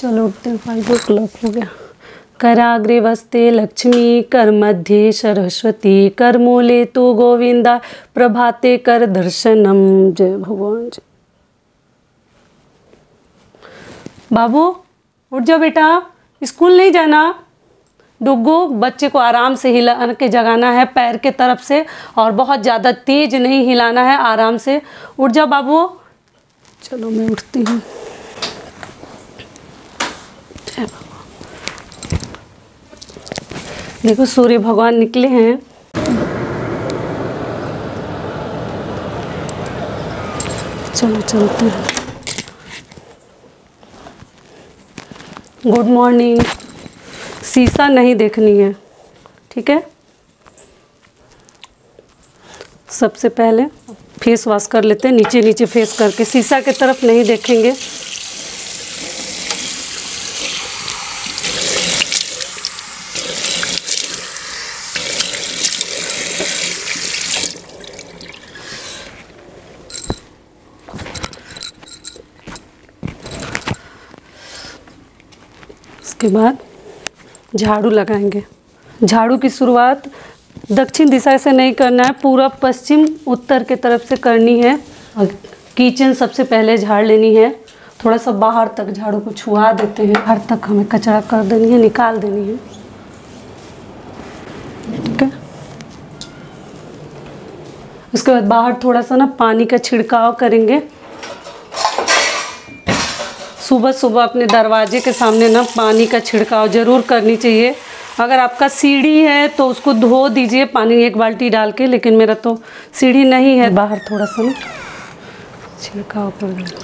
चलो उठते हैं, 5 o'clock हो गया। कराग्रे वस्ते लक्ष्मी, कर मध्य सरस्वती, कर मूले तु गोविंदा, प्रभाते कर दर्शनम। जय भगवान जी। बाबू उठ जाओ बेटा, स्कूल नहीं जाना। डुग्गू, बच्चे को आराम से हिला के जगाना है पैर के तरफ से, और बहुत ज़्यादा तेज नहीं हिलाना है, आराम से। उठ जाओ बाबू। चलो मैं उठती हूँ। देखो सूर्य भगवान निकले हैं। चलो चलते हैं। Good morning. शीशा नहीं देखनी है, ठीक है। सबसे पहले फेस वॉश कर लेते हैं, नीचे नीचे फेस करके, शीशा की तरफ नहीं देखेंगे। उसके बाद झाड़ू लगाएंगे। झाड़ू की शुरुआत दक्षिण दिशा से नहीं करना है, पूरब पश्चिम उत्तर के तरफ से करनी है। और किचन सबसे पहले झाड़ लेनी है। थोड़ा सा बाहर तक झाड़ू को छुआ देते हैं, बाहर तक हमें कचरा कर देनी है, निकाल देनी है, ठीक है। उसके बाद बाहर थोड़ा सा ना पानी का छिड़काव करेंगे। सुबह सुबह अपने दरवाजे के सामने ना पानी का छिड़काव ज़रूर करनी चाहिए। अगर आपका सीढ़ी है तो उसको धो दीजिए पानी 1 बाल्टी डाल के, लेकिन मेरा तो सीढ़ी नहीं है। बाहर थोड़ा सा ना छिड़काव कर दें,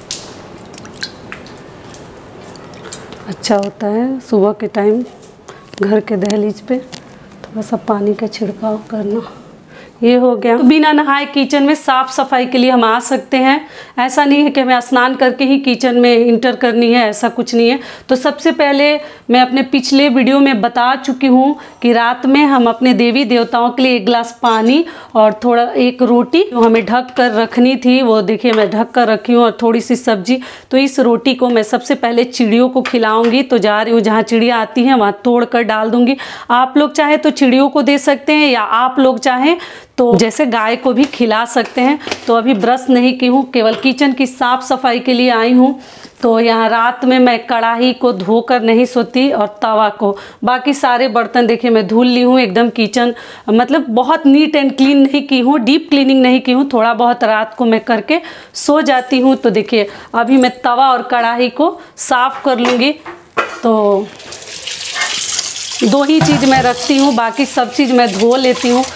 अच्छा होता है। सुबह के टाइम घर के दहलीज पे थोड़ा सा पानी का छिड़काव करना। ये हो गया। तो बिना नहाए किचन में साफ़ सफाई के लिए हम आ सकते हैं। ऐसा नहीं है कि हमें स्नान करके ही किचन में इंटर करनी है, ऐसा कुछ नहीं है। तो सबसे पहले मैं अपने पिछले वीडियो में बता चुकी हूँ कि रात में हम अपने देवी देवताओं के लिए 1 गिलास पानी और थोड़ा 1 रोटी जो हमें ढक कर रखनी थी, वो देखिए मैं ढक कर रखी हूँ, और थोड़ी सी सब्जी। तो इस रोटी को मैं सबसे पहले चिड़ियों को खिलाऊँगी। तो जा रही हूँ, जहाँ चिड़िया आती हैं वहाँ तोड़ कर डाल दूँगी। आप लोग चाहे तो चिड़ियों को दे सकते हैं, या आप लोग चाहें तो जैसे गाय को भी खिला सकते हैं। तो अभी ब्रश नहीं की हूँ, केवल किचन की साफ़ सफाई के लिए आई हूँ। तो यहाँ रात में मैं कढ़ाई को धोकर नहीं सोती, और तवा को, बाकी सारे बर्तन देखिए मैं धुल ली हूँ एकदम। किचन मतलब बहुत नीट एंड क्लीन नहीं की हूँ, डीप क्लीनिंग नहीं की हूँ, थोड़ा बहुत रात को मैं करके सो जाती हूँ। तो देखिए अभी मैं तवा और कढ़ाई को साफ़ कर लूँगी। तो 2 ही चीज़ मैं रखती हूँ, बाकी सब चीज़ मैं धो लेती हूँ।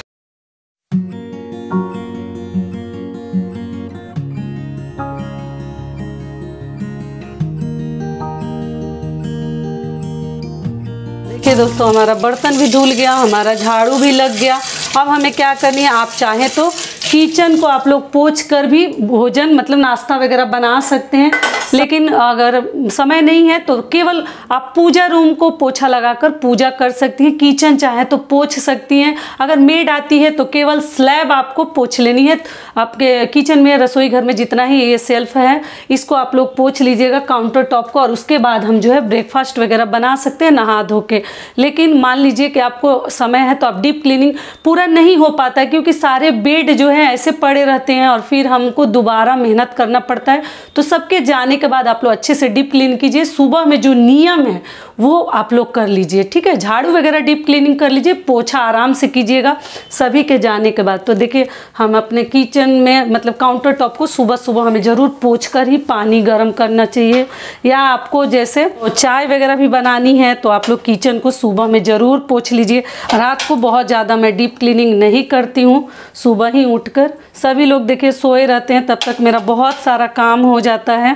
देखिए दोस्तों, हमारा बर्तन भी धुल गया, हमारा झाड़ू भी लग गया। अब हमें क्या करनी है, आप चाहें तो किचन को आप लोग पोंछ कर भी भोजन मतलब नाश्ता वगैरह बना सकते हैं, लेकिन अगर समय नहीं है तो केवल आप पूजा रूम को पोछा लगाकर पूजा कर सकती हैं। किचन चाहे तो पोंछ सकती हैं। अगर मेड आती है तो केवल स्लैब आपको पोंछ लेनी है। आपके किचन में, रसोई घर में जितना ही ये सेल्फ है, इसको आप लोग पोंछ लीजिएगा, काउंटर टॉप को, और उसके बाद हम जो है ब्रेकफास्ट वगैरह बना सकते हैं नहा धो के। लेकिन मान लीजिए कि आपको समय है तो आप डीप क्लीनिंग पूरा नहीं हो पाता है, क्योंकि सारे बेड जो है ऐसे पड़े रहते हैं और फिर हमको दोबारा मेहनत करना पड़ता है। तो सबके जाने के बाद आप लोग अच्छे से डीप क्लीन कीजिए। सुबह में जो नियम है वो आप लोग कर लीजिए, ठीक है। झाड़ू वगैरह डीप क्लीनिंग कर लीजिए, पोछा आराम से कीजिएगा सभी के जाने के बाद। तो देखिए हम अपने किचन में मतलब काउंटर टॉप को सुबह सुबह हमें ज़रूर पोंछ कर ही पानी गर्म करना चाहिए। या आपको जैसे चाय वगैरह भी बनानी है तो आप लोग किचन को सुबह में ज़रूर पोंछ लीजिए। रात को बहुत ज़्यादा मैं डीप क्लीनिंग नहीं करती हूँ, सुबह ही उठकर। सभी लोग देखिए सोए रहते हैं, तब तक मेरा बहुत सारा काम हो जाता है।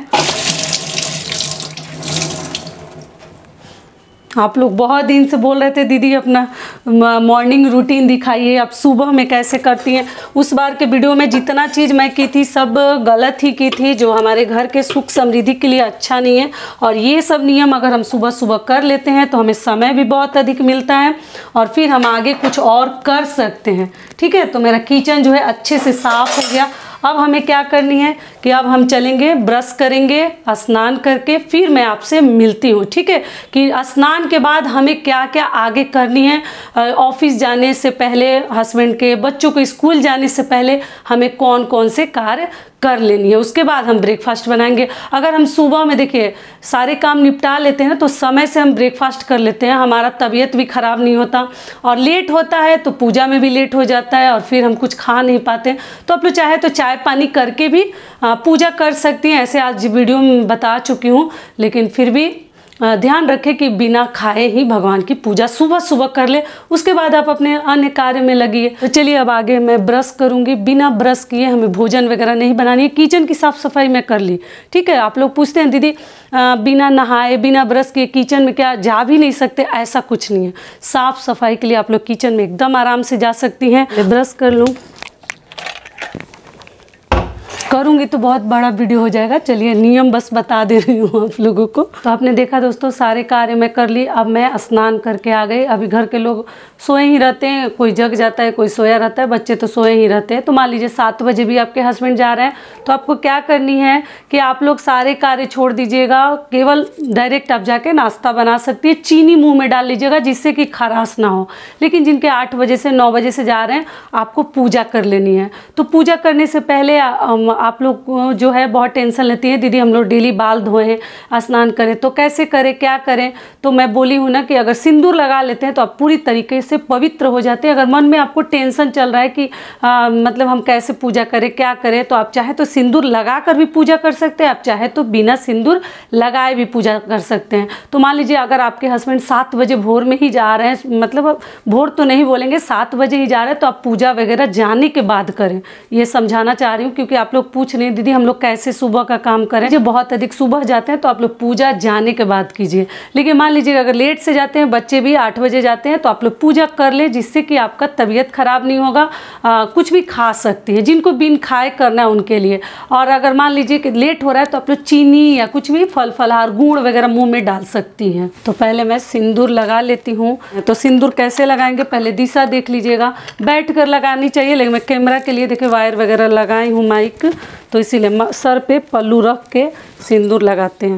आप लोग बहुत दिन से बोल रहे थे दीदी अपना मॉर्निंग रूटीन दिखाइए, आप सुबह में कैसे करती हैं। उस बार के वीडियो में जितना चीज़ मैं की थी सब गलत ही की थी, जो हमारे घर के सुख समृद्धि के लिए अच्छा नहीं है। और ये सब नियम अगर हम सुबह सुबह कर लेते हैं तो हमें समय भी बहुत अधिक मिलता है, और फिर हम आगे कुछ और कर सकते हैं, ठीक है। तो मेरा किचन जो है अच्छे से साफ़ हो गया। अब हमें क्या करनी है कि अब हम चलेंगे, ब्रश करेंगे, स्नान करके फिर मैं आपसे मिलती हूँ, ठीक है। कि स्नान के बाद हमें क्या क्या आगे करनी है, ऑफिस जाने से पहले, हस्बैंड के, बच्चों को स्कूल जाने से पहले हमें कौन कौन से कार्य कर लेनी है। उसके बाद हम ब्रेकफास्ट बनाएंगे। अगर हम सुबह में देखिए सारे काम निपटा लेते हैं तो समय से हम ब्रेकफास्ट कर लेते हैं, हमारा तबीयत भी ख़राब नहीं होता। और लेट होता है तो पूजा में भी लेट हो जाता है और फिर हम कुछ खा नहीं पाते। तो आप लोग चाहे तो चाय पानी करके भी पूजा कर सकती हैं, ऐसे आज वीडियो में बता चुकी हूँ। लेकिन फिर भी ध्यान रखें कि बिना खाए ही भगवान की पूजा सुबह सुबह कर ले, उसके बाद आप अपने अन्य कार्य में लगिए। तो चलिए अब आगे मैं ब्रश करूंगी। बिना ब्रश किए हमें भोजन वगैरह नहीं बनानी है। किचन की साफ़ सफाई मैं कर ली, ठीक है। आप लोग पूछते हैं दीदी बिना नहाए बिना ब्रश किए किचन में क्या जा भी नहीं सकते? ऐसा कुछ नहीं है। साफ़ सफाई के लिए आप लोग किचन में एकदम आराम से जा सकती हैं। ब्रश कर लूँ, करूँगी तो बहुत बड़ा वीडियो हो जाएगा। चलिए नियम बस बता दे रही हूँ आप लोगों को। तो आपने देखा दोस्तों सारे कार्य मैं कर ली। अब मैं स्नान करके आ गई। अभी घर के लोग सोए ही रहते हैं, कोई जग जाता है, कोई सोया रहता है, बच्चे तो सोए ही रहते हैं। तो मान लीजिए 7 बजे भी आपके हस्बैंड जा रहे हैं तो आपको क्या करनी है कि आप लोग सारे कार्य छोड़ दीजिएगा, केवल डायरेक्ट आप जाके नाश्ता बना सकती है। चीनी मुँह में डाल लीजिएगा जिससे कि खराश ना हो। लेकिन जिनके 8 बजे से 9 बजे से जा रहे हैं आपको पूजा कर लेनी है। तो पूजा करने से पहले आप लोग को जो है बहुत टेंशन लेती है, दीदी हम लोग डेली बाल धोएं, स्नान करें तो कैसे करें, क्या करें। तो मैं बोली हूँ ना कि अगर सिंदूर लगा लेते हैं तो आप पूरी तरीके से पवित्र हो जाते हैं। अगर मन में आपको टेंशन चल रहा है कि मतलब हम कैसे पूजा करें, क्या करें, तो आप चाहे तो सिंदूर लगा कर भी पूजा कर सकते हैं, आप चाहे तो बिना सिंदूर लगाए भी पूजा कर सकते हैं। तो मान लीजिए अगर आपके हस्बैंड 7 बजे भोर में ही जा रहे हैं, मतलब भोर तो नहीं बोलेंगे, 7 बजे ही जा रहे हैं, तो आप पूजा वगैरह जाने के बाद करें। ये समझाना चाह रही हूँ क्योंकि आप लोग पूछ रहे हैं दीदी हम लोग कैसे सुबह का काम करें। जो बहुत अधिक सुबह जाते हैं तो आप लोग पूजा जाने के बाद कीजिए। लेकिन मान लीजिए अगर लेट से जाते हैं, बच्चे भी 8 बजे जाते हैं, तो आप लोग पूजा कर ले जिससे कि आपका तबीयत खराब नहीं होगा। कुछ भी खा सकती है, जिनको बिन खाए करना है उनके लिए। और अगर मान लीजिए कि लेट हो रहा है तो आप लोग चीनी या कुछ भी फल फलहार गुड़ वगैरह मुँह में डाल सकती हैं। तो पहले मैं सिंदूर लगा लेती हूँ। तो सिंदूर कैसे लगाएंगे पहले दिशा देख लीजिएगा। बैठ कर लगानी चाहिए, लेकिन मैं कैमरा के लिए देखिए वायर वगैरह लगाई हूँ माइक, तो इसीलिए सर पे पल्लू रख के सिंदूर लगाते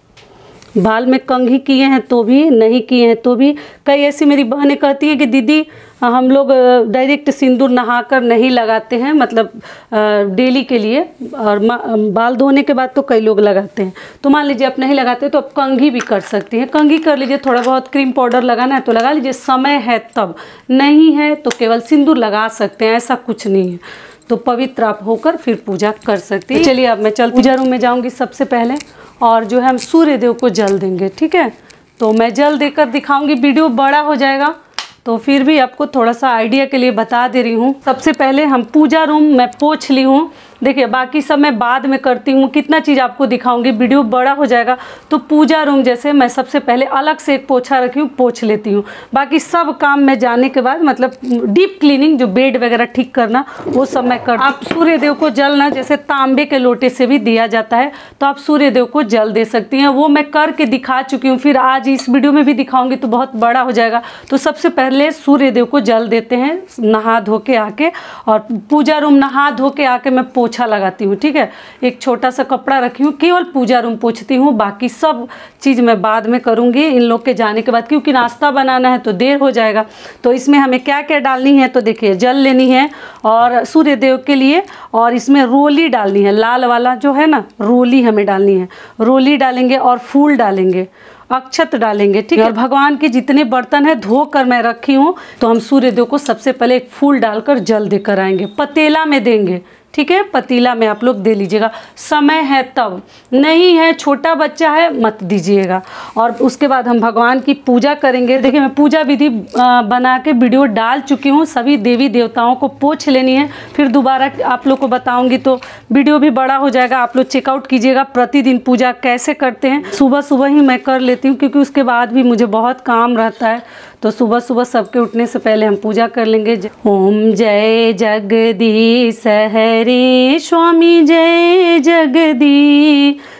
हैं। बाल में कंघी किए हैं तो भी, नहीं किए हैं तो भी। कई ऐसी मेरी बहनें कहती हैं कि दीदी हम लोग डायरेक्ट सिंदूर नहाकर नहीं लगाते हैं, मतलब डेली के लिए, और बाल धोने के बाद तो कई लोग लगाते हैं। तो मान लीजिए आप नहीं लगाते तो आप कंघी भी कर सकती हैं। कंघी कर लीजिए, थोड़ा बहुत क्रीम पाउडर लगाना है तो लगा लीजिए, समय है तब, नहीं है तो केवल सिंदूर लगा सकते हैं, ऐसा कुछ नहीं है। तो पवित्र आप होकर फिर पूजा कर सकती हैं। चलिए अब मैं पूजा रूम में जाऊंगी सबसे पहले, और जो है हम सूर्य देव को जल देंगे, ठीक है। तो मैं जल देकर दिखाऊंगी, वीडियो बड़ा हो जाएगा तो फिर भी आपको थोड़ा सा आइडिया के लिए बता दे रही हूँ। सबसे पहले हम पूजा रूम मैं पोंछ ली हूँ। देखिए बाकी सब मैं बाद में करती हूँ, कितना चीज़ आपको दिखाऊंगी, वीडियो बड़ा हो जाएगा। तो पूजा रूम जैसे मैं सबसे पहले अलग से एक पोछा रखी हूँ, पोंछ लेती हूँ। बाकी सब काम मैं जाने के बाद, मतलब डीप क्लीनिंग, जो बेड वगैरह ठीक करना, वो सब मैं कर। आप सूर्य देव को जल ना जैसे तांबे के लोटे से भी दिया जाता है, तो आप सूर्य देव को जल दे सकती हैं। वो मैं करके दिखा चुकी हूँ, फिर आज इस वीडियो में भी दिखाऊंगी तो बहुत बड़ा हो जाएगा। तो सबसे पहले सूर्य देव को जल देते हैं नहा धो के आके, और पूजा रूम नहा धो के आके मैं पोछा लगाती हूँ, ठीक है। एक छोटा सा कपड़ा रखी हूँ, केवल पूजा रूम पोछती हूँ, बाकी सब चीज़ मैं बाद में करूँगी इन लोग के जाने के बाद, क्योंकि नाश्ता बनाना है तो देर हो जाएगा। तो इसमें हमें क्या क्या डालनी है, तो देखिए जल लेनी है और सूर्य देव के लिए, और इसमें रोली डालनी है, लाल वाला जो है ना, रोली हमें डालनी है। रोली डालेंगे और फूल डालेंगे, अक्षत डालेंगे, ठीक है। और भगवान के जितने बर्तन है धो कर मैं रखी हूँ, तो हम सूर्य देव को सबसे पहले एक फूल डालकर जल देकर आएंगे। पतीला में देंगे, ठीक है, पतीला में आप लोग दे लीजिएगा, समय है तब, नहीं है छोटा बच्चा है मत दीजिएगा। और उसके बाद हम भगवान की पूजा करेंगे। देखिए मैं पूजा विधि बना के वीडियो डाल चुकी हूँ, सभी देवी देवताओं को पोंछ लेनी है, फिर दोबारा आप लोग को बताऊंगी तो वीडियो भी बड़ा हो जाएगा। आप लोग चेकआउट कीजिएगा प्रतिदिन पूजा कैसे करते हैं। सुबह सुबह ही मैं कर लेती हूँ क्योंकि उसके बाद भी मुझे बहुत काम रहता है, तो सुबह सुबह सबके उठने से पहले हम पूजा कर लेंगे। ओम जय जगदीश हरे स्वामी, जय जगदीश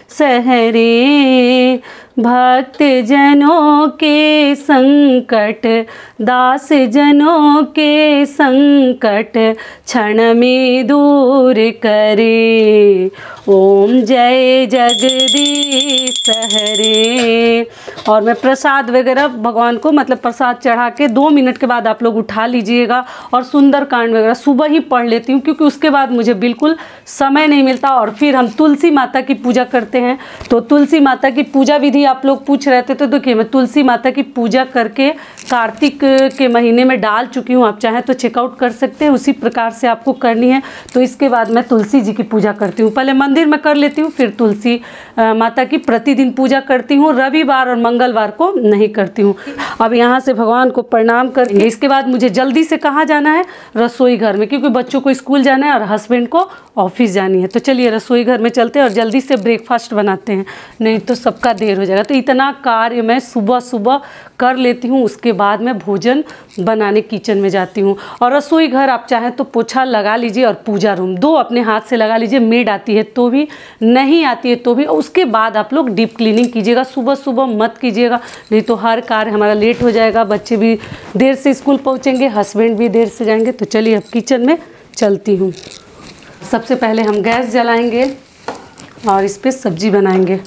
सहरे, भक्त जनों के संकट, दास जनों के संकट क्षण में दूर करे। ओम जय जगदीश हरे। और मैं प्रसाद वगैरह भगवान को मतलब प्रसाद चढ़ा के 2 मिनट के बाद आप लोग उठा लीजिएगा। और सुंदरकांड वगैरह सुबह ही पढ़ लेती हूँ, क्योंकि उसके बाद मुझे बिल्कुल समय नहीं मिलता। और फिर हम तुलसी माता की पूजा करते हैं। तो तुलसी माता की पूजा विधि आप लोग पूछ रहे थे, तो देखिए मैं तुलसी माता की पूजा करके कार्तिक के महीने में डाल चुकी हूँ। आप चाहें तो चेकआउट कर सकते हैं, उसी प्रकार से आपको करनी है। तो इसके बाद मैं तुलसी जी की पूजा करती हूँ। पहले मंदिर में कर लेती हूँ, फिर तुलसी माता की प्रतिदिन पूजा करती हूँ। रविवार और मंगलवार को नहीं करती हूँ। अब यहाँ से भगवान को प्रणाम करेंगे। इसके बाद मुझे जल्दी से कहाँ जाना है? रसोई घर में, क्योंकि बच्चों को स्कूल जाना है और हस्बैंड को ऑफिस जानी है। तो चलिए रसोई घर में चलते हैं और जल्दी से ब्रेकफास्ट बनाते हैं, नहीं तो सबका देर हो जाएगा। तो इतना कार्य मैं सुबह सुबह कर लेती हूँ। उसके बाद मैं भोजन बनाने किचन में जाती हूँ। और रसोई घर आप चाहें तो पोछा लगा लीजिए, और पूजा रूम 2 अपने हाथ से लगा लीजिए। मेड आती है तो भी, नहीं आती है तो भी। उसके बाद आप लोग डीप क्लीनिंग कीजिएगा। सुबह सुबह मत कीजिएगा, नहीं तो हर कार्य हमारा लेट हो जाएगा। बच्चे भी देर से स्कूल पहुँचेंगे, हस्बैंड भी देर से जाएंगे। तो चलिए अब किचन में चलती हूँ। सबसे पहले हम गैस जलाएंगे और इस पर सब्जी बनाएंगे,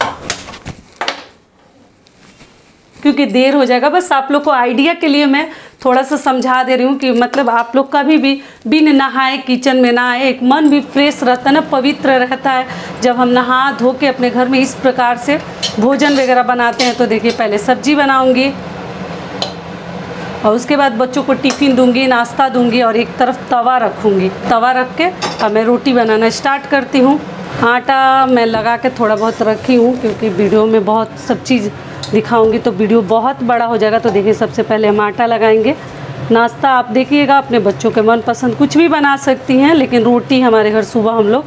क्योंकि देर हो जाएगा। बस आप लोग को आइडिया के लिए मैं थोड़ा सा समझा दे रही हूँ कि मतलब आप लोग कभी भी बिन नहाए किचन में ना आए। एक मन भी फ्रेश रहता है ना, पवित्र रहता है जब हम नहा धो के अपने घर में इस प्रकार से भोजन वगैरह बनाते हैं। तो देखिए पहले सब्जी बनाऊँगी और उसके बाद बच्चों को टिफ़िन दूंगी, नाश्ता दूंगी, और एक तरफ तवा रखूँगी। तवा रख के अब मैं रोटी बनाना स्टार्ट करती हूँ। आटा मैं लगा के थोड़ा बहुत रखी हूँ, क्योंकि वीडियो में बहुत सब चीज़ दिखाऊंगी तो वीडियो बहुत बड़ा हो जाएगा। तो देखिए सबसे पहले हम आटा लगाएंगे। नाश्ता आप देखिएगा अपने बच्चों के मनपसंद कुछ भी बना सकती हैं, लेकिन रोटी हमारे घर सुबह हम लोग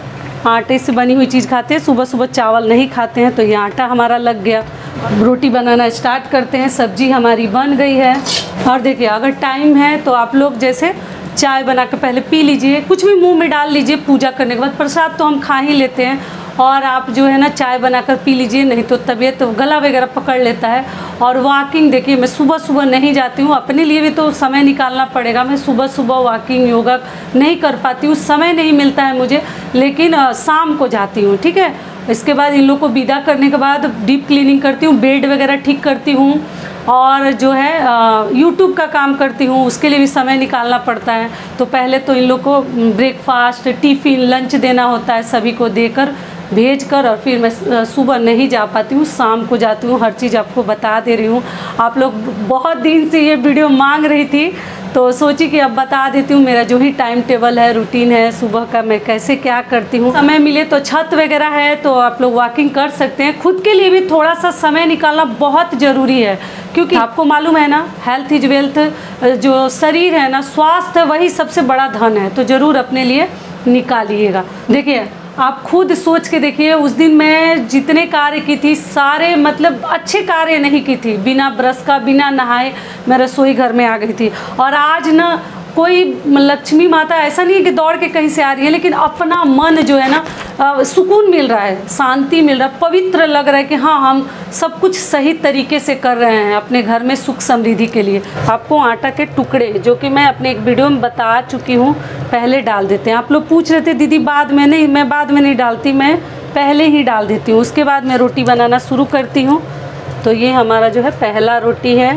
आटे से बनी हुई चीज़ खाते हैं। सुबह सुबह चावल नहीं खाते हैं। तो ये आटा हमारा लग गया। रोटी बनाना स्टार्ट करते हैं। सब्जी हमारी बन गई है। और देखिए अगर टाइम है तो आप लोग जैसे चाय बना के पहले पी लीजिए, कुछ भी मुंह में डाल लीजिए। पूजा करने के बाद प्रसाद तो हम खा ही लेते हैं, और आप जो है ना चाय बनाकर पी लीजिए, नहीं तो तबीयत तो गला वगैरह पकड़ लेता है। और वॉकिंग देखिए मैं सुबह सुबह नहीं जाती हूँ, अपने लिए भी तो समय निकालना पड़ेगा। मैं सुबह सुबह वॉकिंग योगा नहीं कर पाती हूँ, समय नहीं मिलता है मुझे, लेकिन शाम को जाती हूँ। ठीक है, इसके बाद इन लोग को विदा करने के बाद डीप क्लीनिंग करती हूँ, बेड वगैरह ठीक करती हूँ, और जो है यूट्यूब का काम करती हूँ। उसके लिए भी समय निकालना पड़ता है। तो पहले तो इन लोग को ब्रेकफास्ट, टिफ़िन, लंच देना होता है, सभी को देकर भेज कर, और फिर मैं सुबह नहीं जा पाती हूँ, शाम को जाती हूँ। हर चीज़ आपको बता दे रही हूँ। आप लोग बहुत दिन से ये वीडियो मांग रही थी, तो सोची कि अब बता देती हूँ मेरा जो ही टाइम टेबल है, रूटीन है सुबह का, मैं कैसे क्या करती हूँ। समय मिले तो छत वगैरह है तो आप लोग वॉकिंग कर सकते हैं। खुद के लिए भी थोड़ा सा समय निकालना बहुत ज़रूरी है, क्योंकि आपको मालूम है ना, हेल्थ इज वेल्थ। जो शरीर है ना, स्वास्थ्य वही सबसे बड़ा धन है। तो ज़रूर अपने लिए निकालिएगा। देखिए आप खुद सोच के देखिए, उस दिन मैं जितने कार्य की थी सारे मतलब अच्छे कार्य नहीं की थी। बिना ब्रश का, बिना नहाए मैं रसोई घर में आ गई थी। और आज ना कोई लक्ष्मी माता ऐसा नहीं है कि दौड़ के कहीं से आ रही है, लेकिन अपना मन जो है ना सुकून मिल रहा है, शांति मिल रहा है, पवित्र लग रहा है कि हाँ हम सब कुछ सही तरीके से कर रहे हैं अपने घर में सुख समृद्धि के लिए। आपको आटा के टुकड़े, जो कि मैं अपने एक वीडियो में बता चुकी हूँ, पहले डाल देते हैं। आप लोग पूछ रहे थे दीदी बाद में नहीं, मैं बाद में नहीं डालती, मैं पहले ही डाल देती हूँ। उसके बाद मैं रोटी बनाना शुरू करती हूँ। तो ये हमारा जो है पहला रोटी है,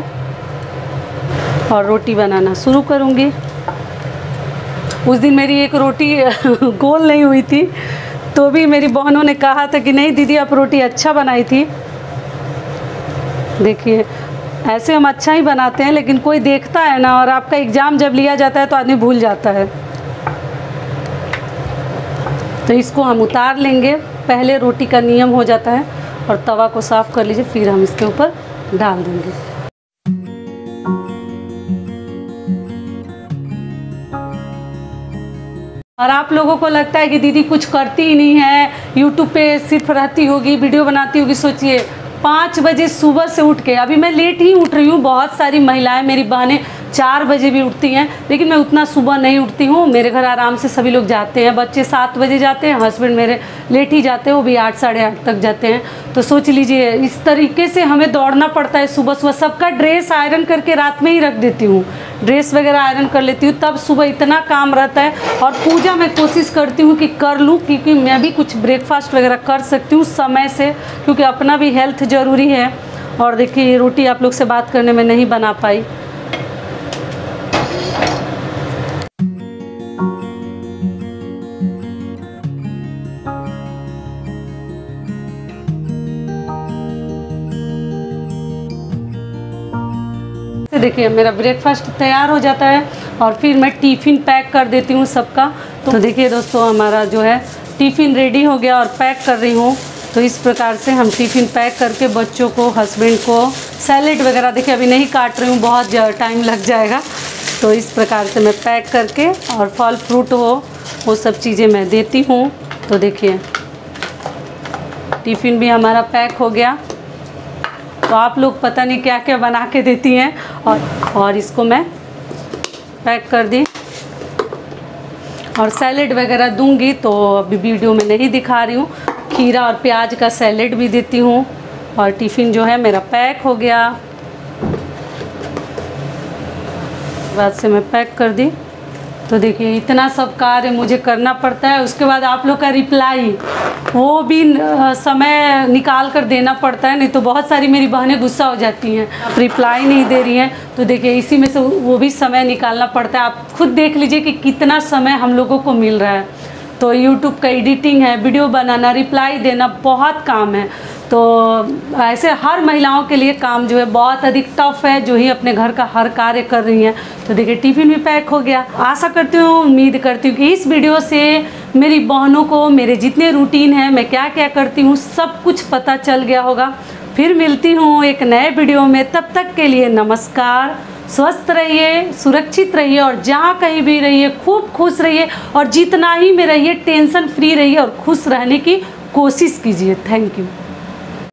और रोटी बनाना शुरू करूँगी। उस दिन मेरी एक रोटी गोल नहीं हुई थी, तो भी मेरी बहनों ने कहा था कि नहीं दीदी आप रोटी अच्छा बनाई थी। देखिए ऐसे हम अच्छा ही बनाते हैं, लेकिन कोई देखता है ना, और आपका एग्ज़ाम जब लिया जाता है तो आदमी भूल जाता है। तो इसको हम उतार लेंगे। पहले रोटी का नियम हो जाता है, और तवा को साफ़ कर लीजिए, फिर हम इसके ऊपर डाल देंगे। और आप लोगों को लगता है कि दीदी कुछ करती ही नहीं है, यूट्यूब पे सिर्फ रहती होगी, वीडियो बनाती होगी। सोचिए 5 बजे सुबह से उठ के, अभी मैं लेट ही उठ रही हूँ, बहुत सारी महिलाएं मेरी बहनें 4 बजे भी उठती हैं, लेकिन मैं उतना सुबह नहीं उठती हूँ। मेरे घर आराम से सभी लोग जाते हैं, बच्चे 7 बजे जाते हैं, हस्बैंड मेरे लेट ही जाते हैं, वो भी 8 साढ़े 8 तक जाते हैं। तो सोच लीजिए इस तरीके से हमें दौड़ना पड़ता है सुबह सुबह। सबका ड्रेस आयरन करके रात में ही रख देती हूँ, ड्रेस वगैरह आयरन कर लेती हूँ, तब सुबह इतना काम रहता है। और पूजा मैं कोशिश करती हूँ कि कर लूँ, क्योंकि मैं भी कुछ ब्रेकफास्ट वगैरह कर सकती हूँ समय से, क्योंकि अपना भी हेल्थ ज़रूरी है। और देखिए ये रोटी आप लोग से बात करने में नहीं बना पाई। देखिए मेरा ब्रेकफास्ट तैयार हो जाता है और फिर मैं टिफ़िन पैक कर देती हूँ सबका। तो देखिए दोस्तों हमारा जो है टिफ़िन रेडी हो गया और पैक कर रही हूँ। तो इस प्रकार से हम टिफ़िन पैक करके बच्चों को, हस्बैंड को, सैलेड वगैरह देखिए अभी नहीं काट रही हूँ, बहुत टाइम लग जाएगा। तो इस प्रकार से मैं पैक करके और फल फ्रूट वो सब चीज़ें मैं देती हूँ। तो देखिए टिफ़िन भी हमारा पैक हो गया। तो आप लोग पता नहीं क्या क्या बना के देती हैं, और इसको मैं पैक कर दी और सैलेड वगैरह दूंगी, तो अभी वीडियो में नहीं दिखा रही हूँ। खीरा और प्याज का सैलेड भी देती हूँ। और टिफ़िन जो है मेरा पैक हो गया, बाद से मैं पैक कर दी। तो देखिए इतना सब कार्य मुझे करना पड़ता है। उसके बाद आप लोग का रिप्लाई वो भी समय निकाल कर देना पड़ता है, नहीं तो बहुत सारी मेरी बहनें गुस्सा हो जाती हैं, आप रिप्लाई नहीं दे रही हैं। तो देखिए इसी में से वो भी समय निकालना पड़ता है। आप खुद देख लीजिए कि कितना समय हम लोगों को मिल रहा है। तो यूट्यूब का एडिटिंग है, वीडियो बनाना, रिप्लाई देना, बहुत काम है। तो ऐसे हर महिलाओं के लिए काम जो है बहुत अधिक टफ है, जो ही अपने घर का हर कार्य कर रही हैं। तो देखिए टिफ़िन भी पैक हो गया। आशा करती हूँ, उम्मीद करती हूँ कि इस वीडियो से मेरी बहनों को मेरे जितने रूटीन है, मैं क्या क्या करती हूँ, सब कुछ पता चल गया होगा। फिर मिलती हूँ एक नए वीडियो में, तब तक के लिए नमस्कार। स्वस्थ रहिए, सुरक्षित रहिए और जहाँ कहीं भी रहिए खूब खुश रहिए, और जितना ही में रहिए टेंशन फ्री रहिए और खुश रहने की कोशिश कीजिए। Thank you.